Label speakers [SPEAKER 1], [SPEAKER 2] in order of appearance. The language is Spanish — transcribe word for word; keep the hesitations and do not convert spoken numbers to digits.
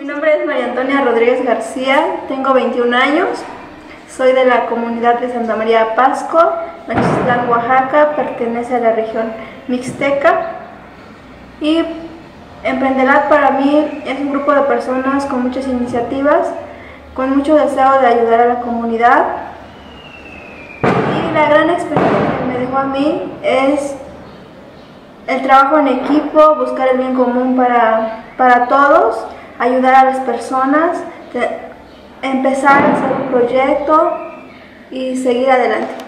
[SPEAKER 1] Mi nombre es María Antonia Rodríguez García, tengo veintiún años, soy de la comunidad de Santa María Pasco, Nochistlán, Oaxaca, pertenece a la región Mixteca. Y Emprendelab para mí es un grupo de personas con muchas iniciativas, con mucho deseo de ayudar a la comunidad. Y la gran experiencia que me dejó a mí es el trabajo en equipo, buscar el bien común para, para todos, ayudar a las personas, empezar a hacer un proyecto y seguir adelante.